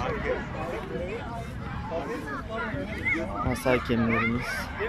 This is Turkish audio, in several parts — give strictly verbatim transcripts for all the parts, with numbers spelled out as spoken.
Masa hakemlerimiz.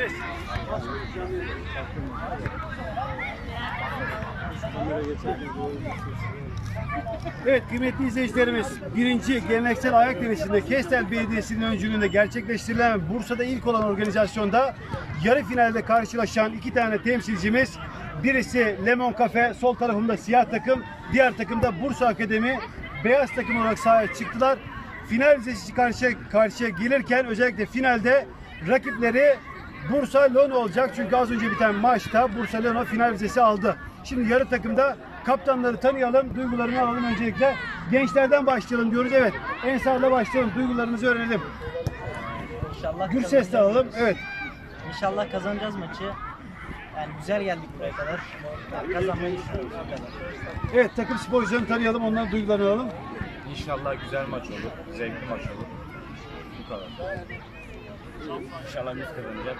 Evet kıymetli izleyicilerimiz, birinci geleneksel ayak tenisinde Kestel Belediyesi'nin öncülüğünde gerçekleştirilen Bursa'da ilk olan organizasyonda yarı finalde karşılaşan iki tane temsilcimiz, birisi Lemon Cafe, sol tarafımda siyah takım, diğer takımda Bursa Akademi beyaz takım olarak sahaya çıktılar. Final vizesi karşıya, karşıya gelirken özellikle finalde rakipleri Bursa Lon olacak. Çünkü az önce biten maçta Bursa Lon'a final vizesi aldı. Şimdi yarı takımda kaptanları tanıyalım, duygularını alalım öncelikle. Gençlerden başlayalım diyoruz. Evet, Ensar'la başlayalım. Duygularınızı öğrenelim. İnşallah Gür sesle alalım. Evet. İnşallah kazanacağız maçı. Yani güzel geldik buraya kadar. Yani kazanmayı düşünüyoruz bu kadar. Evet, takım sporcularını tanıyalım, onların duygularını alalım. İnşallah güzel maç olur, zevkli maç olur. Bu kadar. İnşallah biz kazanacağız.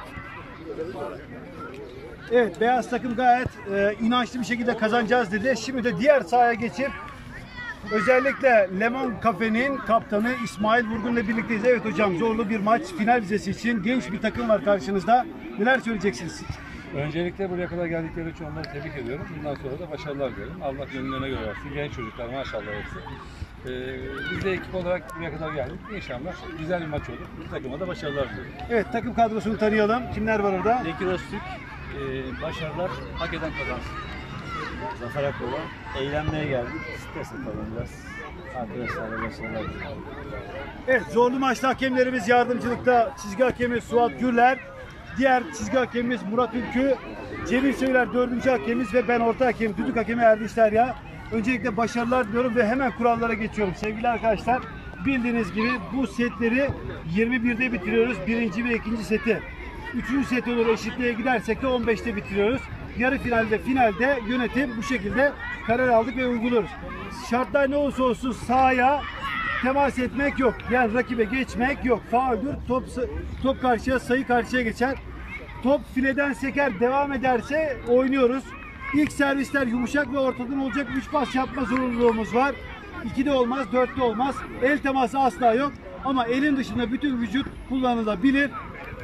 Evet, beyaz takım gayet e, inançlı bir şekilde kazanacağız dedi. Şimdi de diğer sahaya geçip özellikle Lemon Cafe'nin kaptanı İsmail Vurgun'la birlikteyiz. Evet hocam, zorlu bir maç, final vizesi için genç bir takım var karşınızda. Neler söyleyeceksiniz? Öncelikle buraya kadar geldikleri için onları tebrik ediyorum. Bundan sonra da başarılar dilerim. Allah gönüllerine göre versin. Genç çocuklar maşallah hepsi. Ee, biz de ekip olarak buraya kadar geldik. İnşallah güzel bir maç olur. Bu takıma da başarılar diliyorum. Evet, takım kadrosunu tanıyalım. Kimler var orada? Bekir Öztürk, e, başarılar hak eden kazansın. Zafer Akbaba, eğlenmeye geldik. Stres atalım biraz. Arkadaşlarla başarılar diliyorum. Evet, zorlu maçta hakemlerimiz yardımcılıkta çizgi hakemi Suat Gürler, diğer çizgi hakemimiz Murat Ülkü, Cemil Söyler dördüncü hakemimiz ve ben orta hakem, düdük hakemi Erdiş Derya. Öncelikle başarılar diliyorum ve hemen kurallara geçiyorum. Sevgili arkadaşlar, bildiğiniz gibi bu setleri yirmi birde bitiriyoruz. Birinci ve ikinci seti. Üçüncü set olur, eşitliğe gidersek de on beşte bitiriyoruz. Yarı finalde, finalde yönetim bu şekilde karar aldık ve uyguluyoruz. Şartlar ne olursa olsun sahaya temas etmek yok. Yani rakibe geçmek yok. Fauldür, top, top karşıya, sayı karşıya geçer. Top fileden seker, devam ederse oynuyoruz. İlk servisler yumuşak ve ortadan olacak. üç pas yapma zorunluluğumuz var. ikide olmaz, dörtte olmaz. El teması asla yok. Ama elin dışında bütün vücut kullanılabilir.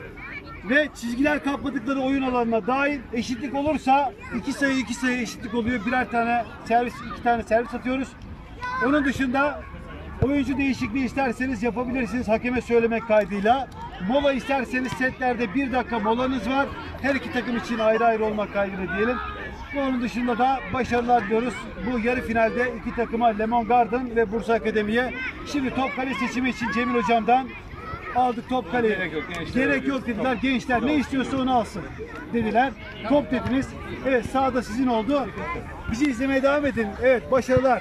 Ve çizgiler kapladıkları oyun alanına dahil eşitlik olursa iki sayı iki sayı eşitlik oluyor. Birer tane servis, iki tane servis atıyoruz. Onun dışında oyuncu değişikliği isterseniz yapabilirsiniz hakeme söylemek kaydıyla. Mola isterseniz setlerde bir dakika molanız var. Her iki takım için ayrı ayrı olmak kaydıyla diyelim. Onun dışında da başarılar diliyoruz. Bu yarı finalde iki takıma Lemon Garden ve Bursa Akademi'ye. Şimdi top kale seçimi için Cemil hocamdan aldık top kaleyi. Gerek yok, gençler Gerek yok dediler. Gençler ne istiyorsa onu alsın dediler. Top dediniz. Evet, sahada sizin oldu. Bizi izlemeye devam edin. Evet, başarılar.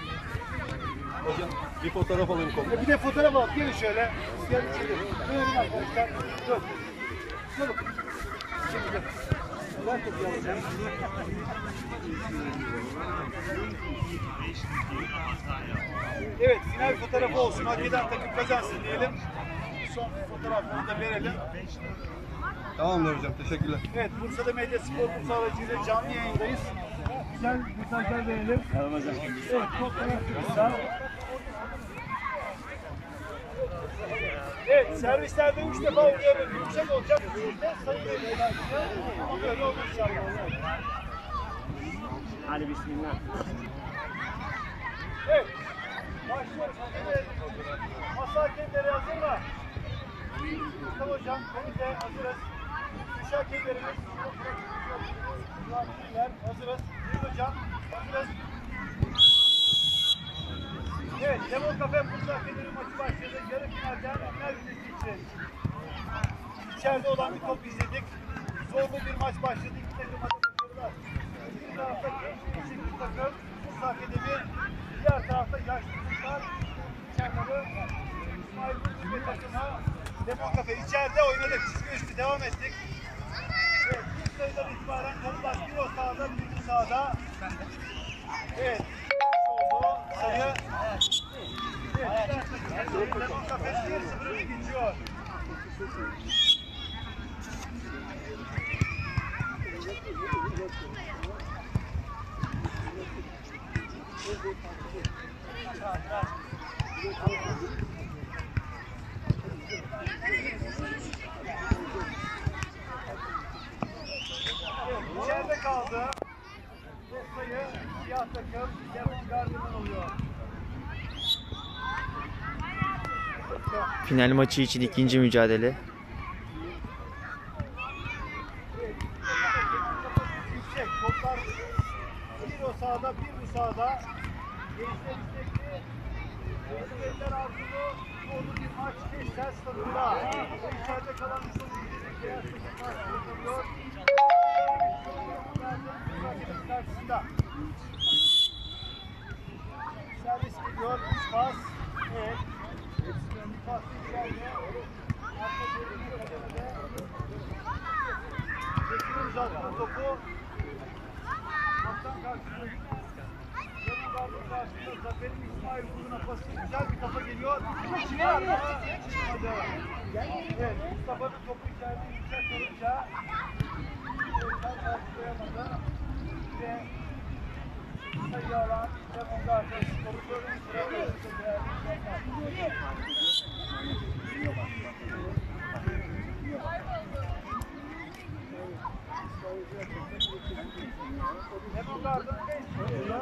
Hocam bir fotoğraf alayım komple. Bir de fotoğraf alalım. Gelin şöyle. Gelin şöyle. Buyurun arkadaşlar. Dur. Dur. Şimdi. Ben topu alacağım. Evet, final fotoğrafı olsun. Hak eden takım kazansın diyelim. Son fotoğrafını da verelim. Tamamdır hocam, teşekkürler. Evet, Bursa'da Medya Spor Bursa aracıyla canlı yayındayız. Güzel mesajlar verelim. Merhaba hocam. Evet, top tarafımızda. Evet, servislerde üç defa oynayalım. Yumuşak olacak. Üçte sayı verirler. Böyle olur inşallah. Hadi bismillah. Evet. Başlıyoruz. Evet. Masa hakemleri hazır mı? Mustafa hocam, biz de hazırız. Üç hakemlerimiz. Hazırız. Biz hocam, hazırız. Evet, Lemon Cafe Bursa Akademi maçı başladı. Yarı finalden final vizesi için. İçeride olan bir top izledik. Zorlu bir maç başladı. İki takım hadi başarılar. Bir tarafta genç bir bir takım Bursa Akademi. Diğer tarafta yaşlı çocuklar. İçeride İsmail Vurgun ve takımı Lemon Cafe. İçeride oynadık. Çizgi üstü devam ettik. Evet, ilk sayıdan itibaren kanılar bir o sahada, bir sahada. Evet. Oldu. Sayı. Evet. Lemon Cafe bir sıfır geçiyor. Final maçı için ikinci mücadele. Yüksek toplar bir o sahada bir bu sahada. Gençler istekli. Gençler arzulu. Zorlu bir maç Gençler stadında. İçeride kalan beyaz takım karşılaşıyor. Karşısında. Servis geliyor. Üç pas. Evet. Bir pas içeride. Arka bölümü kademede. Geçiyor uzatma topu. Kaptan karşısında. Yanı vardı karşısında. Zafer'in İsmail Kulu'na pası. Güzel bir kafa geliyor. Çıkar ama çıkmadı. Evet. Mustafa'nın topu içeride yüksek kalınca. Tam karşılayamadı. Ve sayı alan Lemon Garden skoru görünüş sıralıyor. Lemon Garden beş tutuyorlar.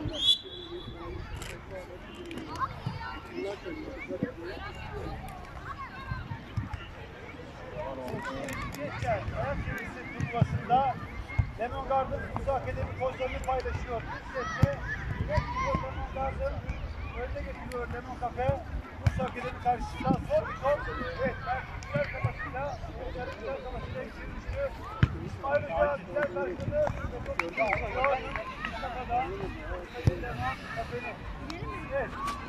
Geçer. Ayak serisi turnuvasında Lemon Garden Bursa Akademi pozlarını paylaşıyor. İlk sette Lemon Garden önde getiriyor Lemon Cafe. Bursa Akademi karşısında zor bir top. Evet, güzel kafasıyla, güzel kafasıyla geçirmişti. İsmail Hoca güzel karşıladı. Mustafa'da Lemon Cafe'nin. Evet.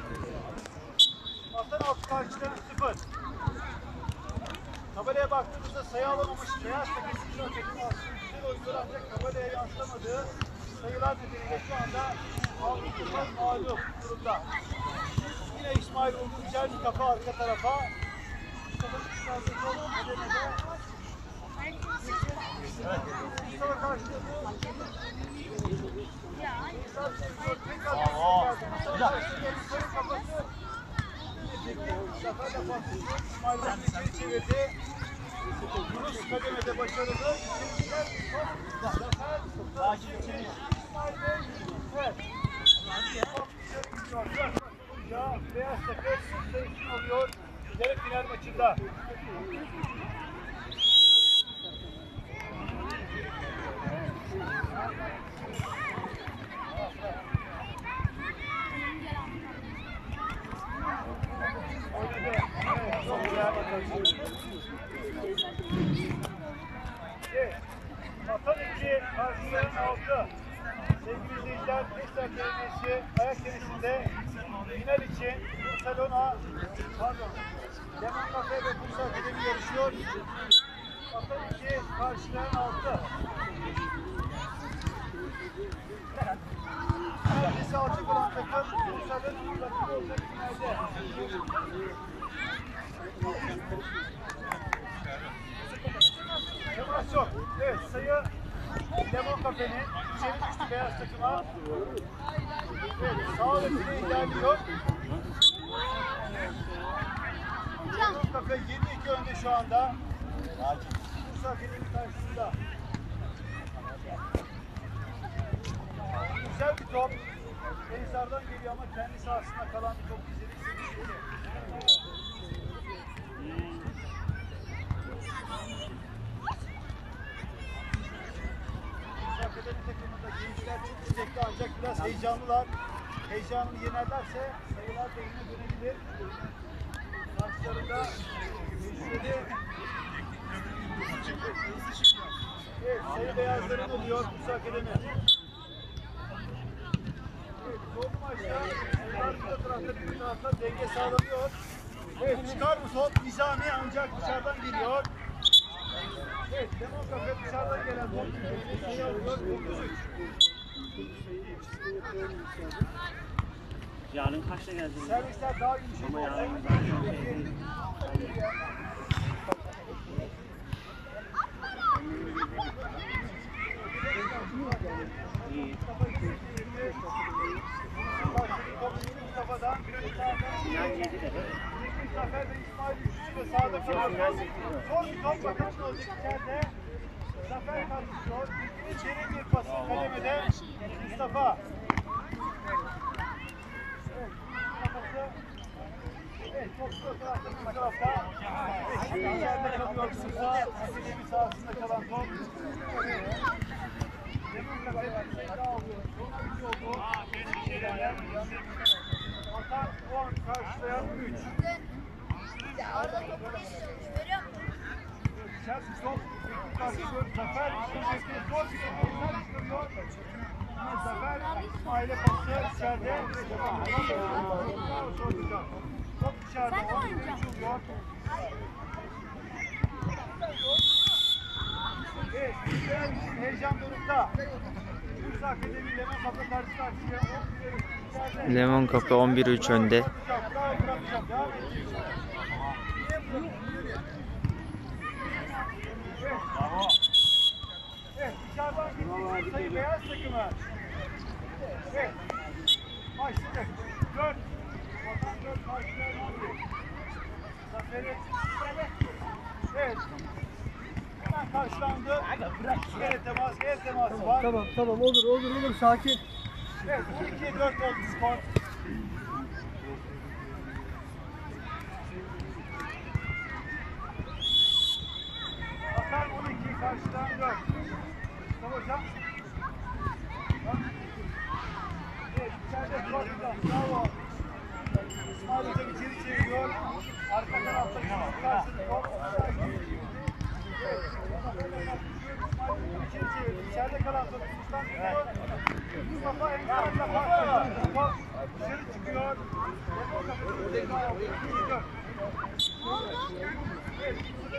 Hasan altı karşıda üç sıfır. Tabelaya baktığımızda sayı alamamış beyaz takım Bursa Akademi aslında güzel oynuyor ancak tabelaya yansıtamadığı sayılar nedeniyle şu anda altı sıfır mağlup durumda. Yine İsmail oldu güzel bir kafa arka tarafa. Mustafa'nın çıkardığı sol kademede. Mustafa karşıladı. Tekrar kafası. Zafer de patlıcı. İsmail Rahmetleri çevirdi. Yunus kademede başarılı. Güzel bir top. Zafer takip çeviriyor. İsmail Bey. Evet. Top dışarı gidiyor. Dört beyaz takım sayısını alıyor. Yarı final maçında. Vatan iki, karşıların altı. Sevgili izleyiciler, Gençler Kelimesi ayak tenisinde final için Barcelona, pardon, Lemon Cafe ve Bursa Akademi yarışıyor. Vatan iki, karşıların altı. Kendisi alçak olan takım Bursa'nın rakibi olacak finalde. Temas yok. Evet, sayı Lemon Cafe'nin içeri düştü beyaz takıma. Evet, sağ ve file ilerliyor. Lemon Cafe yedi iki önde şu anda. Bursa Akademi karşısında. Güzel bir top. Denizlerden geliyor ama kendi sahasında kalan bir top izledik. Akademi takımında gençler çok istekli ancak biraz heyecanlılar. Heyecanını yenerlerse sayılar da yine dönebilir. Karşılarında tecrübeli. Evet, sayı beyazların oluyor Bursa Akademi. Evet, zorlu maçta sayılar bir tarafta bir tarafta denge sağlanıyor. Evet, çıkar bu top Nizami ancak dışarıdan geliyor. Evet, Lemon Cafe dışarıdan gelen top sayı alıyor, dokuz üç. Yarın kaçta geldin? Servisler daha yumuşak Ama olacak. yarın ben İyi. Mustafa'dan Zafer ve İsmail üçlüsü de sağda kalıyor. Son bir top bakalım ne olacak içeride. Zafer karşılıyor. İçeri bir pası kademede Mustafa. Evet, kafası. Evet, çok zor tarafta bu tarafta. İçeride kalıyor Musa. Akademi sahasında kalan top. Lemon Kafe bir sayı daha alıyor. Son üç oldu. Atan on, karşılayan üç. Chelsea top karşılıyor. Zafer İsmail'e zor bir top çıkarıyor. Yine Zafer İsmail'e pası içeride. Top dışarıda. on üç oluyor. Evet, güzel heyecan dorukta. Bursa Akademi Lemon Kafe karşı karşıya. Lemon Kafe on bir üç önde. Bravo. Evet, dışarıdan gittiği sayı beyaz takımı. Evet, başladık. Dört. Dört karşılayan Zafer'i. Evet. Hemen karşılandı. El teması, el teması var. Tamam tamam olur olur olur sakin. Evet, on ikiye dört oldu skor. Atan on iki karşıdan dört. Mustafa hocam. Evet, içeride çok güzel. Bravo. İsmail hocam içeri çeviriyor. Arka tarafta karşıda top. İçeri çeviriyor. İçeride kalan top. Mustafa gidiyor. Mustafa engelinde patladı. Top dışarı çıkıyor. Evet,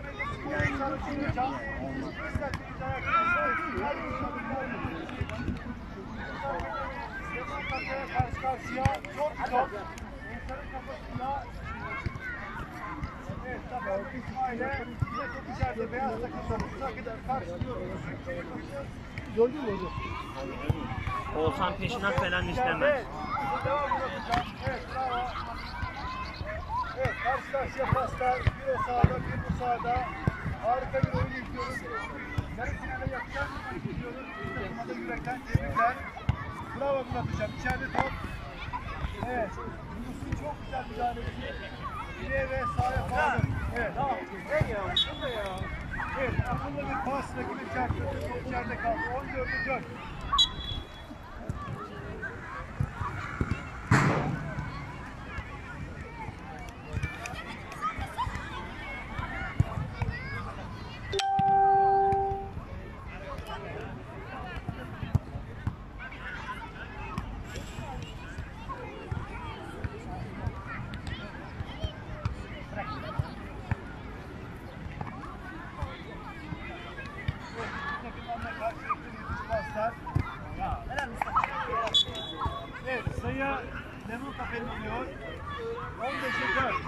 karşı karşıya çok top. İnsanın kafasında evet, Zafer İsmail'e yine top içeride beyaz takımda Musak'ı karşılıyor. Gördün mü hocam? Oğuzhan peşinden falan istemez. Evet, devam bırakacağım. Evet, bravo. Evet, karşı karşıya paslar. Bir o sağda, bir bu sağda. Harika bir oyun izliyoruz. Yarı finale yakacağız. İzliyoruz. Bir takıma da yürekten tebrikler. Bravo Murat hocam. İçeride top. Evet. Yunus'un çok güzel müdahalesi. İleri ve sağa bağlı. Evet. Tamam. Ne ya? Ne ya? Evet. Akıllı bir pas. Rakibi çarptırdı. Top içeride kaldı. on dörde dört. Evet, sayı Lemon Kafe'nin oluyor. on beşe dört.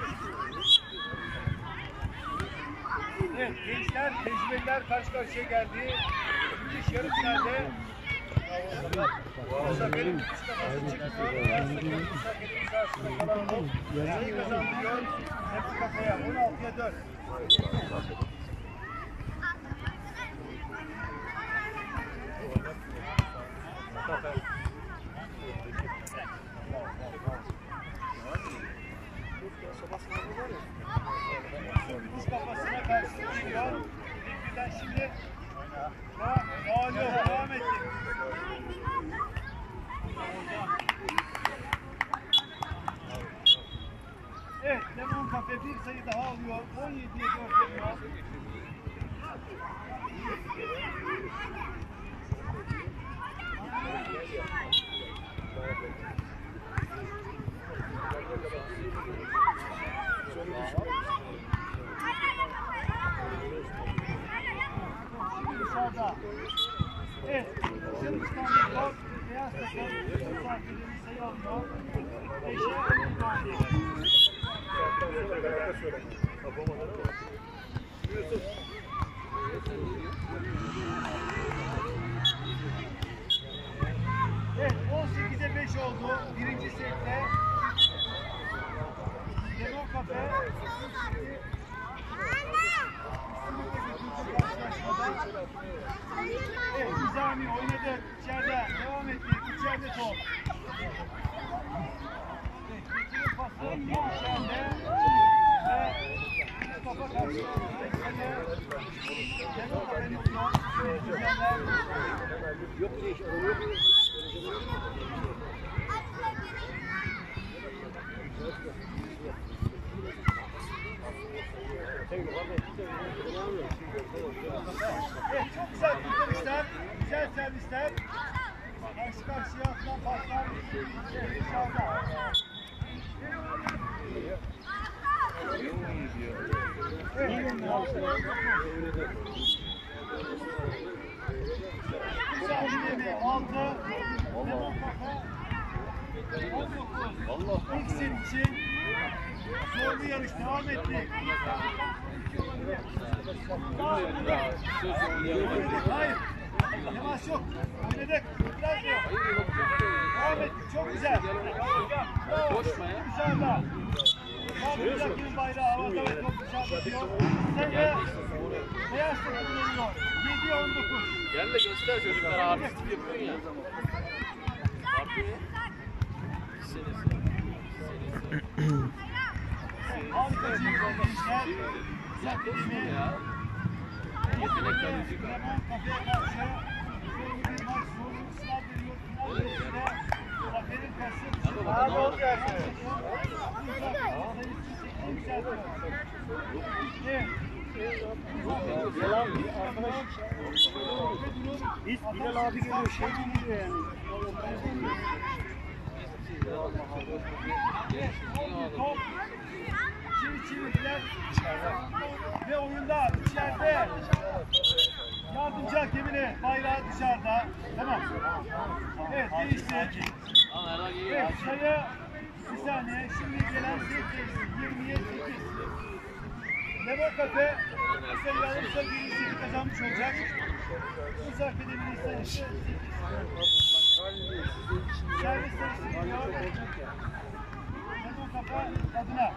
Evet, gençler, tecrübeliler karşı karşıya geldi. Müthiş yarı finalde. Zafer'in müthiş kafası çıkıyor. Beyaz takım Zafer'in karşısında kalan top. Sayı kazandırıyor. Lemon Kafe'ye on altıya dört. Müthiş kafasına karşı geliyor. Birden şimdi faul yok, devam etti. Evet, Lemon Kafe bir sayı daha alıyor. on yediye dört oluyor. Dışarıda. Evet, dışarı çıkan bir top. Beyaz takım misafirlerini sayı alıyor. beşe on oldu. Evet, on sekize beş oldu. Birinci sette Lemon Kafe evet, Nizami oynadı. İçeride devam etti. İçeride top. Evet, Bekir'in pası içeride ve Evet, çok güzel kurtarışlar, güzel servisler. Karşı karşıya atılan paslar. İnşallah. Evet. Güzel bir altı. Lemon kafa. on dokuz. İlk set için zorlu yarış devam etti. Hayır. Temas yok. Oynadık. Biraz yok. Devam ettik. Çok güzel. Bravo. Dışarıda. Mağdur'dakinin bayrağı havada ve top dışarıda diyor. Sayı beyaz takım geliyor. yedi on dokuz. Gel de göster çocuklara artistik yapıyorsun ya. Harika gençler. Zaketini Yetenek kaleci. Lemon kafaya karşı zorlu bir maç, zorlu bir sınav veriyor. Final yarışında Zafer'in karşı abi ol gelsin. Selam arkadaş. Biz Bilal abi geliyor şey geliyor yani. Top çivi çiviler ve oyunda içeride yardımcı hakemine bayrağı dışarıda. Tamam. Evet değişti. Evet sayı bir saniye. Şimdi gelen sekiz. yirmiye sekiz. Lemon Kafe bu sayıyı alırsa birinci kazanmış olacak. Bu akademinin sayısı sekiz. Servis sayısı geliyor. Lemon Kafe adına.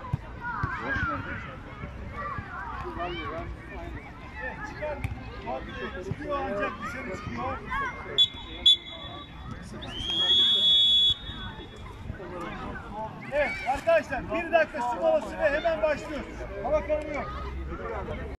Evet çıkar. Çıkıyor ancak dışarı çıkıyor. Evet arkadaşlar bir dakika su molası ve hemen başlıyoruz. Hava kararıyor.